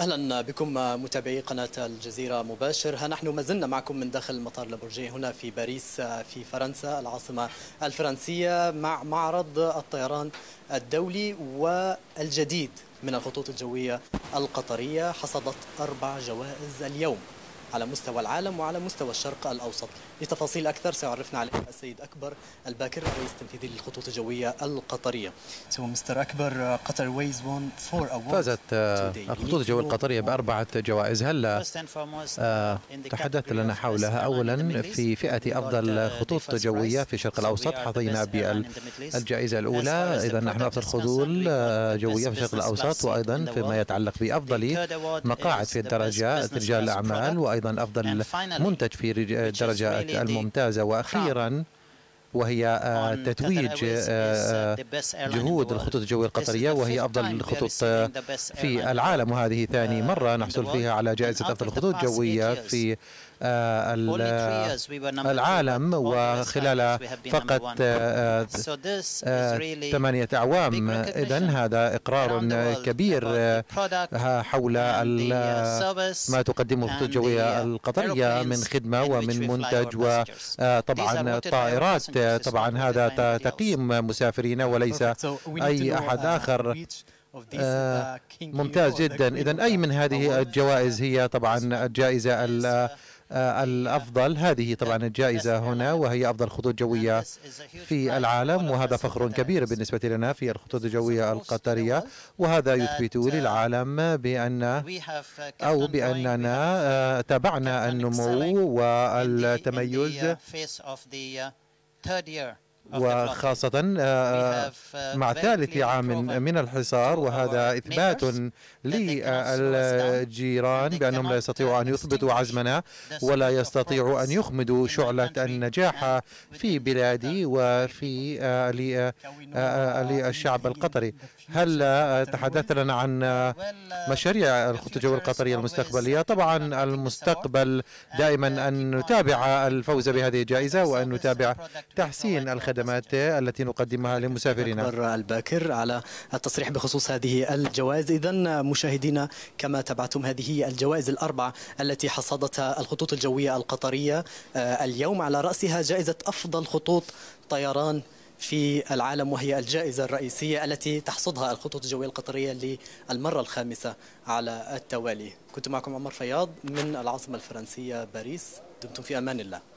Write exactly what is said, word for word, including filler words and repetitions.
أهلا بكم متابعي قناة الجزيرة مباشر. ها نحن ما زلنا معكم من داخل مطار لابورجيه هنا في باريس في فرنسا العاصمة الفرنسية مع معرض الطيران الدولي والجديد من الخطوط الجوية القطرية. حصدت أربع جوائز اليوم على مستوى العالم وعلى مستوى الشرق الأوسط. لتفاصيل أكثر سيعرفنا عليه السيد أكبر الباكر الرئيس التنفيذي للخطوط الجوية القطرية. So مستر أكبر, Qatar Airways won four awards. فازت الخطوط الجوية القطرية بأربعة جوائز. هل تحدثت لنا حولها؟ أولا في فئة أفضل خطوط جوية في الشرق الأوسط حظينا بالجائزة الأولى، إذا نحن أفضل خطوط جوية في الشرق الأوسط، وأيضا فيما يتعلق بأفضل مقاعد في الدرجة رجال الأعمال، وأيضا أفضل منتج في الدرجة الممتازة، وأخيرا وهي تتويج جهود الخطوط الجوية القطرية وهي أفضل الخطوط في العالم، وهذه ثاني مرة نحصل فيها على جائزة أفضل خطوط جوية في العالم، وخلال فقط ثمانية أعوام. إذن هذا إقرار كبير حول ما تقدمه الخطوط الجوية القطرية من خدمة ومن منتج، وطبعا الطائرات طبعا هذا تقييم مسافرين وليس أي أحد آخر. آه ممتاز جدا. إذن أي من هذه الجوائز هي طبعا الجائزة الأفضل؟ هذه طبعا الجائزة هنا وهي أفضل خطوط جوية في العالم، وهذا فخر كبير بالنسبة لنا في الخطوط الجوية القطرية، وهذا يثبت للعالم بأن أو بأننا تابعنا النمو والتميز، وخاصة مع ثالث عام من الحصار، وهذا إثبات للجيران بأنهم لا يستطيعوا أن يثبتوا عزمنا ولا يستطيعوا أن يخمدوا شعلة النجاح في بلادي وفي للشعب القطري. هل تحدثت لنا عن مشاريع الخطوط الجوية القطرية المستقبلية؟ طبعا المستقبل دائما أن نتابع الفوز بهذه الجائزة وأن نتابع تحسين الخدمات التي نقدمها لمسافرينا. أكبر الباكر على التصريح بخصوص هذه الجوائز. إذن مشاهدينا كما تابعتم هذه الجوائز الأربعة التي حصدتها الخطوط الجوية القطرية اليوم، على رأسها جائزة أفضل خطوط طيران في العالم، وهي الجائزة الرئيسية التي تحصدها الخطوط الجوية القطرية للمرة الخامسة على التوالي. كنت معكم عمر فياض من العاصمة الفرنسية باريس. دمتم في أمان الله.